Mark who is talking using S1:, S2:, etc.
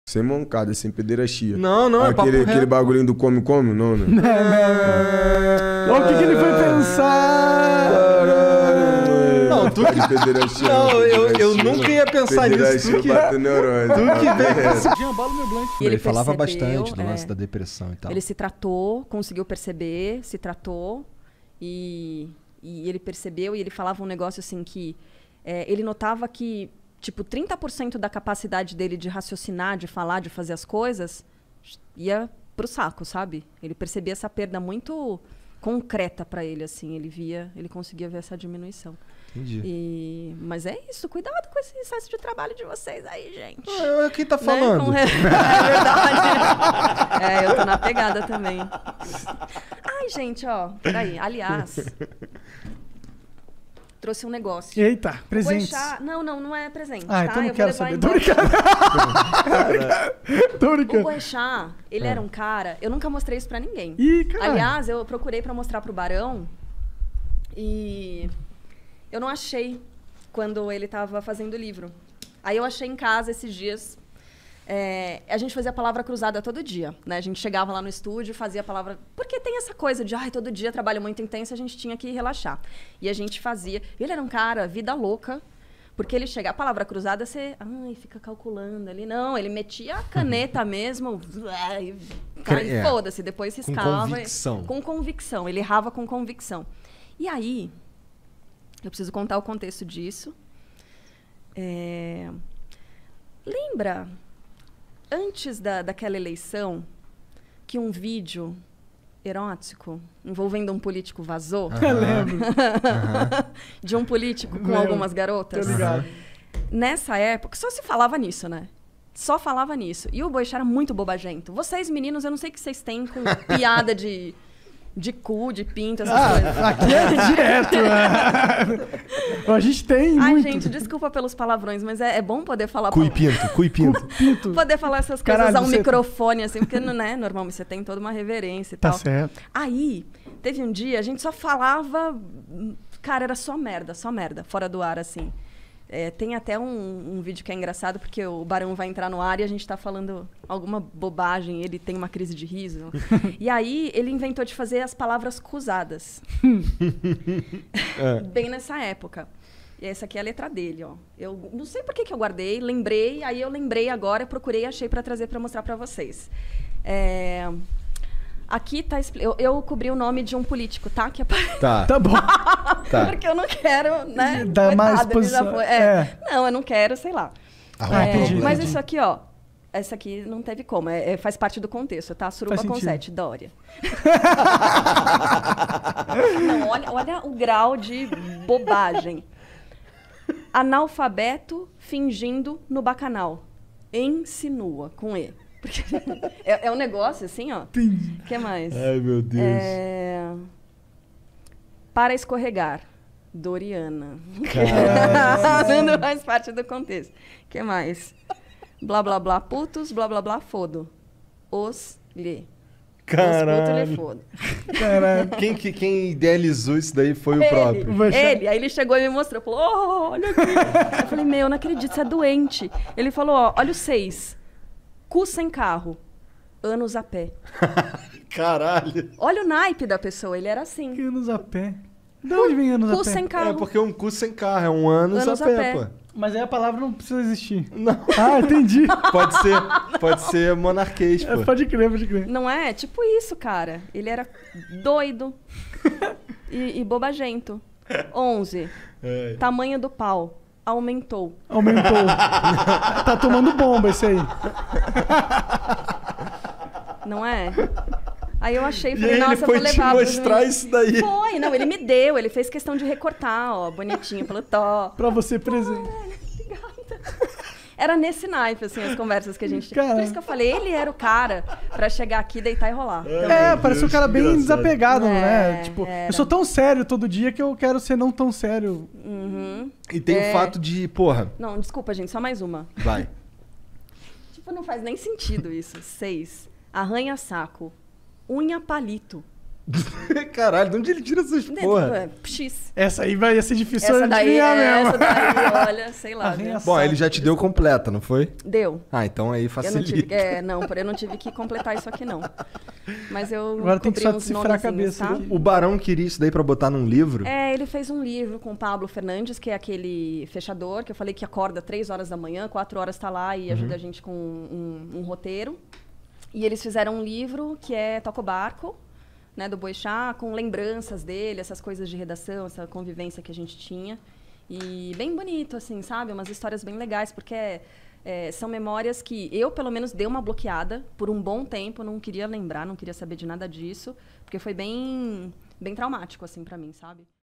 S1: Sem mancada, sem pederastia.
S2: Não, não,
S1: aquele bagulhinho do come-come, não, né?
S3: Olha o que ele foi pensar!
S2: Não, tu que... Não, eu nunca ia pensar nisso. Tu que
S4: Ele
S2: falava
S4: percebeu,
S2: bastante do lance da depressão e tal.
S4: Ele se tratou, conseguiu perceber, se tratou e ele percebeu e ele falava um negócio assim que ele notava que tipo 30% da capacidade dele de raciocinar, de falar, de fazer as coisas ia pro saco, sabe? Ele percebia essa perda muito concreta para ele, assim. Ele conseguia ver essa diminuição.
S2: Entendi.
S4: Mas é isso, cuidado com esse excesso de trabalho de vocês aí, gente.
S2: Quem tá falando?
S4: Né? É verdade. Eu tô na pegada também. Ai, gente, ó, peraí, aliás, trouxe um negócio.
S3: Eita, presentes.
S4: Não é presente.
S3: Então não
S4: eu
S3: quero
S4: vou levar
S3: saber.
S4: embora.
S3: Tô brincando.
S4: O Boechat, ele era um cara... Eu nunca mostrei isso pra ninguém.
S3: Ih, caralho.
S4: Aliás, eu procurei pra mostrar pro Barão e eu não achei quando ele tava fazendo o livro. Aí eu achei em casa esses dias. A gente fazia a palavra cruzada todo dia, né? A gente chegava lá no estúdio, fazia a palavra... Porque tem essa coisa de, todo dia trabalho muito intenso, a gente tinha que relaxar. E a gente fazia... Ele era um cara, vida louca, porque ele chega... A palavra cruzada, você... fica calculando ali. Não, ele metia a caneta mesmo, foda-se, depois riscava.
S2: Com convicção.
S4: Com convicção, ele errava com convicção. E aí, eu preciso contar o contexto disso. Lembra... Antes daquela eleição, que um vídeo erótico envolvendo um político vazou?
S3: Eu lembro.
S4: De um político com algumas garotas?
S3: Tô ligado.
S4: Nessa época, só se falava nisso, né? Só falava nisso. E o Boechat era muito bobagento. Vocês, meninos, eu não sei o que vocês têm com piada de cu, de pinto, essas coisas.
S3: Aqui é direto. A gente tem muito.
S4: Gente, desculpa pelos palavrões, mas é bom poder falar...
S2: Cu e pinto.
S4: Poder falar essas coisas
S3: Caralho,
S4: ao microfone, assim, porque, né, normalmente você tem toda uma reverência e tal.
S3: Tá certo.
S4: Aí, teve um dia, a gente só falava... Cara, era só merda, fora do ar, assim. Tem até um vídeo que é engraçado, porque o Barão vai entrar no ar e a gente tá falando alguma bobagem, ele tem uma crise de riso. E aí, ele inventou de fazer as palavras cruzadas. Bem nessa época. E essa aqui é a letra dele, ó. Eu não sei por que eu guardei, lembrei, aí eu lembrei agora, procurei e achei para trazer para mostrar para vocês. Aqui tá... Eu cobri o nome de um político, tá?
S3: Tá bom.
S4: Porque eu não quero, né?
S3: Dar mais exposição.
S4: Não, eu não quero, sei lá. Mas isso aqui, ó. Essa aqui não teve como. Faz parte do contexto, tá? Suruba com 7, Dória. Não, olha o grau de bobagem. Analfabeto fingindo no bacanal. Insinua, com E. Porque é um negócio assim, ó.
S3: Entendi.
S4: O que mais?
S2: Ai, meu Deus.
S4: Para escorregar. Doriana. Não faz parte do contexto. O que mais? Blá, blá, blá, putos, blá, blá, blá, fodo. Os-lhe.
S2: Caralho.
S4: Os fodo.
S2: Caralho. Quem idealizou isso daí foi o próprio.
S4: Ele. Aí ele chegou e me mostrou. Falou, olha aqui. Eu falei, não acredito, você é doente. Ele falou, olha o 6. Cu sem carro, anos a pé.
S2: Caralho.
S4: Olha o naipe da pessoa, ele era assim.
S3: Anos a pé. De onde vem anos a pé?
S4: Cu sem carro.
S2: Porque um cu sem carro, é um anos a pé, pô.
S3: Mas aí a palavra não precisa existir.
S2: Não.
S3: Entendi.
S2: Pode ser monarquês, pô.
S3: Pode crer.
S4: Não é? Tipo isso, cara. Ele era doido e bobagento. 11. Tamanho do pau. Aumentou.
S3: Tá tomando bomba esse aí.
S4: Não é? Aí eu achei,
S2: E
S4: falei,
S2: aí
S4: nossa,
S2: ele
S4: eu vou
S2: foi te
S4: levar.
S2: mostrar isso daí.
S4: Foi, não, ele me deu, ele fez questão de recortar, ó, bonitinho, pelo tó.
S3: Pra você presente.
S4: Era nesse naipe, assim, as conversas que a gente tinha.
S3: Cara.
S4: Por isso que eu falei, ele era o cara pra chegar aqui, deitar e rolar.
S3: Parece um cara bem
S2: engraçado.
S3: Desapegado, né? Tipo,
S4: era.
S3: eu sou tão sério todo dia que eu quero ser não tão sério.
S4: Uhum.
S2: E tem o fato de, porra...
S4: Não, desculpa, gente, só mais uma.
S2: Vai.
S4: Tipo, não faz nem sentido isso. 6. Arranha-saco. Unha palito.
S2: Caralho, de onde ele tira essas porra?
S4: X.
S3: Essa aí vai ser difícil
S4: Essa daí,
S3: adivinhar mesmo.
S4: essa daí, olha, sei lá.
S3: Arranha-saco.
S2: Bom, ele já te deu completa, não foi?
S4: Deu.
S2: Ah, então aí
S4: Eu não
S2: facilita.
S4: tive, eu não tive que completar isso aqui, não. Mas eu
S3: Agora tem que só
S4: cobri uns
S3: decifrar a
S4: nomezinhos,
S3: cabeça
S4: tá?
S3: dele.
S2: O Barão queria isso daí pra botar num livro?
S4: Ele fez um livro com o Pablo Fernandes, que é aquele fechador, que eu falei que acorda 3 horas da manhã, 4 horas tá lá e ajuda a gente com um roteiro. E eles fizeram um livro que é Toca o Barco, né, do Boechat, com lembranças dele, essas coisas de redação, essa convivência que a gente tinha. E bem bonito, assim, sabe? Umas histórias bem legais, porque são memórias que eu, pelo menos, dei uma bloqueada por um bom tempo, não queria lembrar, não queria saber de nada disso, porque foi bem traumático, assim, pra mim, sabe?